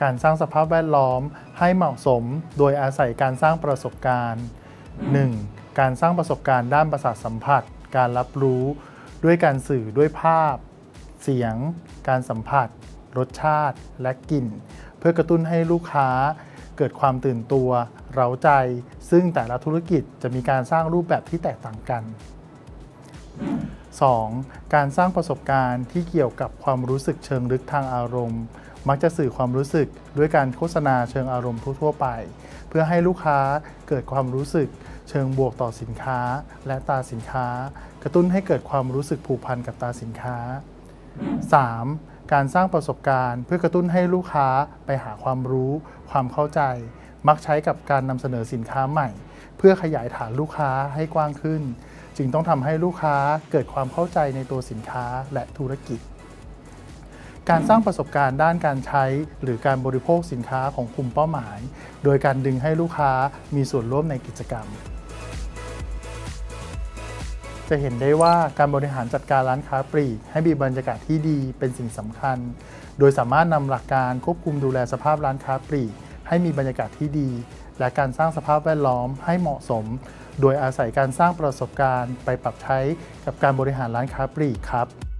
การสร้างสภาพแวดล้อมให้เหมาะสมโดยอาศัยการสร้างประสบการณ์ 1. การสร้างประสบการณ์ด้านประสาทสัมผัสการรับรู้ด้วยการสื่อด้วยภาพเสียงการสัมผัสรสชาติและกลิ่นเพื่อกระตุ้นให้ลูกค้าเกิดความตื่นตัวเร้าใจซึ่งแต่ละธุรกิจจะมีการสร้างรูปแบบที่แตกต่างกัน 2. การสร้างประสบการณ์ที่เกี่ยวกับความรู้สึกเชิงลึกทางอารมณ์มักจะสื่อความรู้สึกด้วยการโฆษณาเชิงอารมณ์ทั่วๆไปเพื่อให้ลูกค้าเกิดความรู้สึกเชิงบวกต่อสินค้าและตราสินค้ากระตุ้นให้เกิดความรู้สึกผูกพันกับตราสินค้า 3. การสร้างประสบการณ์เพื่อกระตุ้นให้ลูกค้าไปหาความรู้ความเข้าใจมักใช้กับการนำเสนอสินค้าใหม่เพื่อขยายฐานลูกค้าให้กว้างขึ้นจึงต้องทำให้ลูกค้าเกิดความเข้าใจในตัวสินค้าและธุรกิจการสร้างประสบการณ์ด้านการใช้หรือการบริโภคสินค้าของกลุ่มเป้าหมายโดยการดึงให้ลูกค้ามีส่วนร่วมในกิจกรรมจะเห็นได้ว่าการบริหารจัดการร้านค้าปลีกให้มีบรรยากาศที่ดีเป็นสิ่งสำคัญโดยสามารถนำหลักการควบคุมดูแลสภาพร้านค้าปลีกให้มีบรรยากาศที่ดีและการสร้างสภาพแวดล้อมให้เหมาะสมโดยอาศัยการสร้างประสบการณ์ไปปรับใช้กับการบริหารร้านค้าปลีกครับ